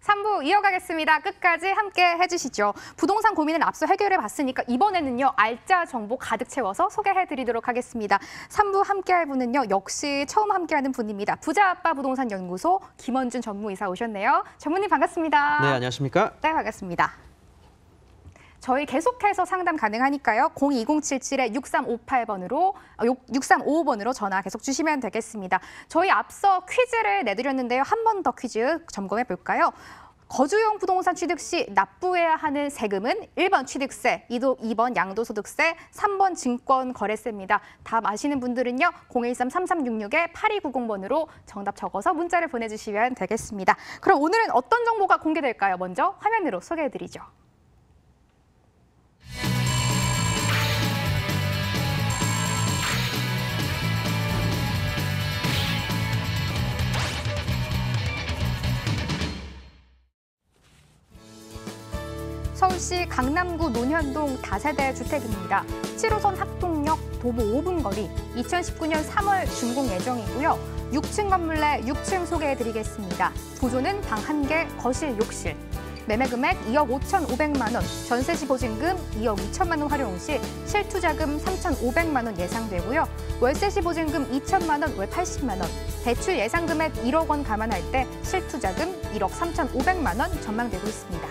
3부 이어가겠습니다. 끝까지 함께 해주시죠. 부동산 고민을 앞서 해결해 봤으니까 이번에는요. 알짜 정보 가득 채워서 소개해드리도록 하겠습니다. 3부 함께할 분은요. 역시 처음 함께하는 분입니다. 부자아빠 부동산 연구소 김원준 전무이사 오셨네요. 전무님 반갑습니다. 네, 안녕하십니까? 네, 반갑습니다. 저희 계속해서 상담 가능하니까요. 02077-6358번으로 6355번으로 전화 계속 주시면 되겠습니다. 저희 앞서 퀴즈를 내드렸는데요. 한 번 더 퀴즈 점검해 볼까요? 거주용 부동산 취득 시 납부해야 하는 세금은 1번 취득세, 2번 양도소득세, 3번 증권거래세입니다. 답 아시는 분들은요. 013-3366-8290번으로 정답 적어서 문자를 보내주시면 되겠습니다. 그럼 오늘은 어떤 정보가 공개될까요? 먼저 화면으로 소개해드리죠. 서울시 강남구 논현동 다세대 주택입니다. 7호선 학동역 도보 5분 거리, 2019년 3월 준공 예정이고요. 6층 건물 내 6층 소개해드리겠습니다. 구조는 방 1개, 거실, 욕실. 매매 금액 2억 5,500만 원, 전세시 보증금 2억 2천만 원 활용 시 실투자금 3,500만 원 예상되고요. 월세시 보증금 2천만 원, 월 80만 원. 대출 예상 금액 1억 원 감안할 때 실투자금 1억 3,500만 원 전망되고 있습니다.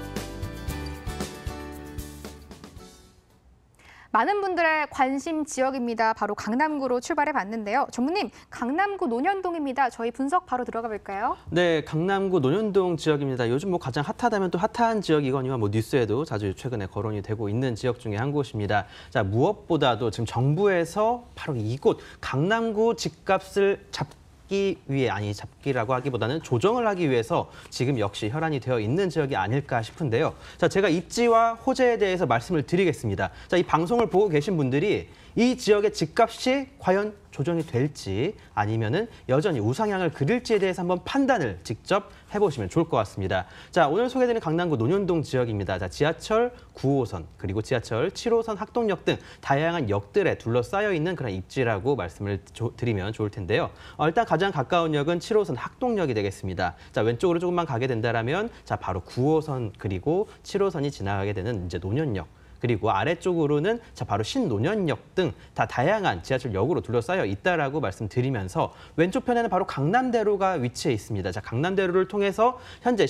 많은 분들의 관심 지역입니다. 바로 강남구로 출발해 봤는데요. 전무님, 강남구 논현동입니다. 저희 분석 바로 들어가 볼까요? 네, 강남구 논현동 지역입니다. 요즘 뭐 가장 핫하다면 또 핫한 지역이거니와 뭐 뉴스에도 자주 최근에 거론이 되고 있는 지역 중에 한 곳입니다. 자, 무엇보다도 지금 정부에서 바로 이곳 강남구 집값을 잡기라고 하기보다는 조정을 하기 위해서 지금 역시 혈안이 되어 있는 지역이 아닐까 싶은데요. 자, 제가 입지와 호재에 대해서 말씀을 드리겠습니다. 자, 이 방송을 보고 계신 분들이 이 지역의 집값이 과연 조정이 될지 아니면은 여전히 우상향을 그릴지에 대해서 한번 판단을 직접 해보시면 좋을 것 같습니다. 자, 오늘 소개드리는 강남구 논현동 지역입니다. 자, 지하철 9호선 그리고 지하철 7호선 학동역 등 다양한 역들에 둘러싸여 있는 그런 입지라고 말씀을 드리면 좋을 텐데요. 일단 가장 가까운 역은 7호선 학동역이 되겠습니다. 자, 왼쪽으로 조금만 가게 된다면 자, 바로 9호선 그리고 7호선이 지나가게 되는 이제 논현역. 그리고 아래쪽으로는 자 바로 신논현역 등 다 다양한 지하철역으로 둘러싸여 있다라고 말씀드리면서 왼쪽 편에는 바로 강남대로가 위치해 있습니다. 자, 강남대로를 통해서 현재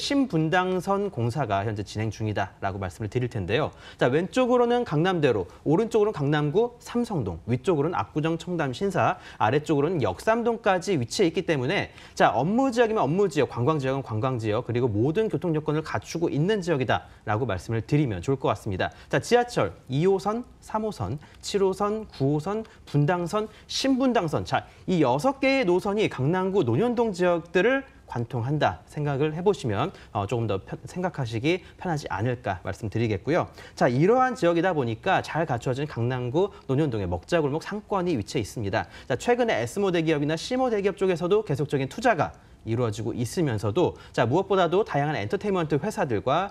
신분당선 공사가 현재 진행 중이다라고 말씀을 드릴 텐데요. 자, 왼쪽으로는 강남대로, 오른쪽으로는 강남구 삼성동, 위쪽으로는 압구정 청담 신사, 아래쪽으로는 역삼동까지 위치해 있기 때문에 자, 업무 지역이면 업무 지역, 관광 지역은 관광 지역, 그리고 모든 교통 여건을 갖추고 있는 지역이다라고 말씀을 드리면 좋을 것 같습니다. 자, 지하철 2호선, 3호선, 7호선, 9호선, 분당선, 신분당선. 자, 이 6개의 노선이 강남구 논현동 지역들을 관통한다 생각을 해보시면 조금 더 생각하시기 편하지 않을까 말씀드리겠고요. 자, 이러한 지역이다 보니까 잘 갖춰진 강남구 논현동의 먹자골목 상권이 위치해 있습니다. 자, 최근에 S모 대기업이나 C모 대기업 쪽에서도 계속적인 투자가 이루어지고 있으면서도 자, 무엇보다도 다양한 엔터테인먼트 회사들과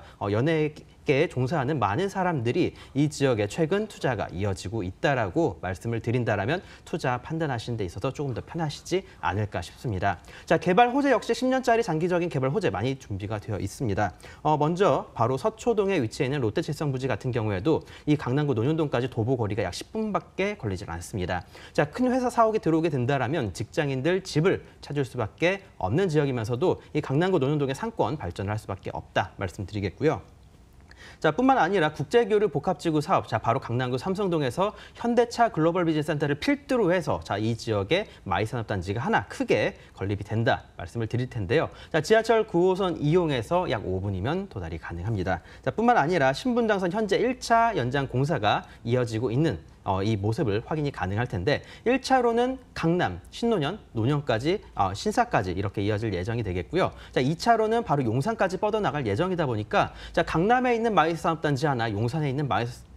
연예계에 종사하는 많은 사람들이 이 지역에 최근 투자가 이어지고 있다라고 말씀을 드린다라면 투자 판단하시는 데 있어서 조금 더 편하시지 않을까 싶습니다. 자, 개발 호재 역시 10년짜리 장기적인 개발 호재 많이 준비가 되어 있습니다. 먼저 바로 서초동에 위치해 있는 롯데칠성부지 같은 경우에도 이 강남구 논현동까지 도보 거리가 약 10분밖에 걸리질 않습니다. 자, 큰 회사 사옥이 들어오게 된다라면 직장인들 집을 찾을 수밖에 없는 지역이면서도 이 강남구 논현동의 상권 발전을 할 수밖에 없다 말씀드리겠고요. 자, 뿐만 아니라 국제교류 복합지구 사업, 자, 바로 강남구 삼성동에서 현대차 글로벌 비즈니스센터를 필두로 해서 자, 이 지역에 마이산업단지가 하나 크게 건립이 된다 말씀을 드릴 텐데요. 자, 지하철 9호선 이용해서 약 5분이면 도달이 가능합니다. 자, 뿐만 아니라 신분당선 현재 1차 연장 공사가 이어지고 있는 이 모습을 확인이 가능할 텐데 1차로는 강남, 신논현, 논현까지, 신사까지 이렇게 이어질 예정이 되겠고요. 자, 2차로는 바로 용산까지 뻗어나갈 예정이다 보니까 자, 강남에 있는 마이산업단지 하나, 용산에 있는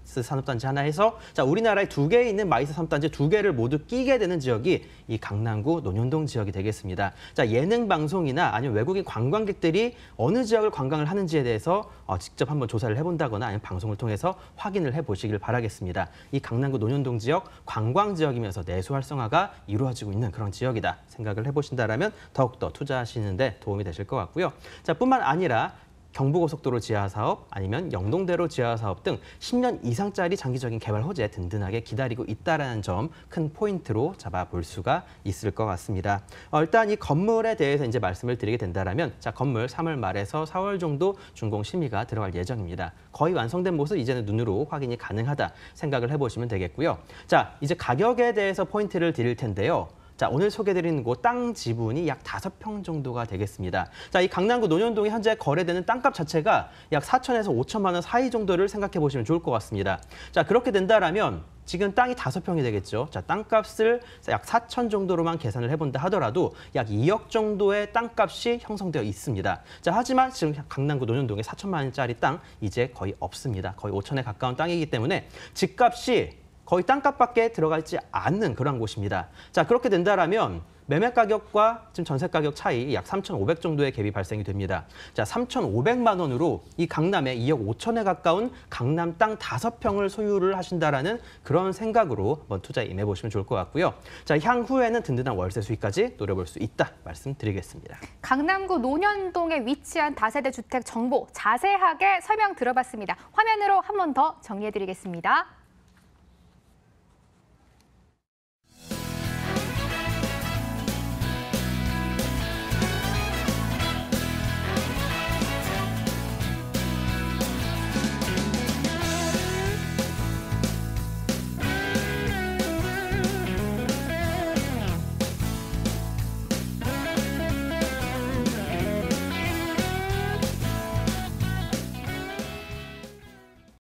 마이스 산업단지 하나 해서 자, 우리나라에 2개 있는 마이스 산업단지 2개를 모두 끼게 되는 지역이 이 강남구 논현동 지역이 되겠습니다. 자, 예능 방송이나 아니면 외국인 관광객들이 어느 지역을 관광을 하는지에 대해서 직접 한번 조사를 해본다거나 아니면 방송을 통해서 확인을 해보시길 바라겠습니다. 이 강남구 논현동 지역 관광 지역이면서 내수 활성화가 이루어지고 있는 그런 지역이다 생각을 해보신다라면 더욱더 투자하시는데 도움이 되실 것 같고요. 자, 뿐만 아니라 경부고속도로 지하사업 아니면 영동대로 지하사업 등 10년 이상짜리 장기적인 개발 호재 든든하게 기다리고 있다는 점 큰 포인트로 잡아볼 수가 있을 것 같습니다. 일단 이 건물에 대해서 이제 말씀을 드리게 된다면 자, 건물 3월 말에서 4월 정도 준공 심의가 들어갈 예정입니다. 거의 완성된 모습 이제는 눈으로 확인이 가능하다 생각을 해보시면 되겠고요. 자, 이제 가격에 대해서 포인트를 드릴 텐데요. 자, 오늘 소개드리는 곳 땅 지분이 약 5평 정도가 되겠습니다. 자, 이 강남구 논현동에 현재 거래되는 땅값 자체가 약 4천에서 5천만 원 사이 정도를 생각해 보시면 좋을 것 같습니다. 자, 그렇게 된다라면 지금 땅이 5평이 되겠죠. 자, 땅값을 약 4천 정도로만 계산을 해본다 하더라도 약 2억 정도의 땅값이 형성되어 있습니다. 자, 하지만 지금 강남구 논현동에 4천만 원짜리 땅 이제 거의 없습니다. 거의 5천에 가까운 땅이기 때문에 집값이 거의 땅값밖에 들어가지 않는 그런 곳입니다. 자, 그렇게 된다라면 매매 가격과 지금 전세 가격 차이 약 3,500 정도의 갭이 발생이 됩니다. 자, 3,500만 원으로 이 강남에 2억 5천에 가까운 강남 땅 5평을 소유를 하신다라는 그런 생각으로 한번 투자에 임해보시면 좋을 것 같고요. 자, 향후에는 든든한 월세 수익까지 노려볼 수 있다 말씀드리겠습니다. 강남구 논현동에 위치한 다세대 주택 정보 자세하게 설명 들어봤습니다. 화면으로 한 번 더 정리해드리겠습니다.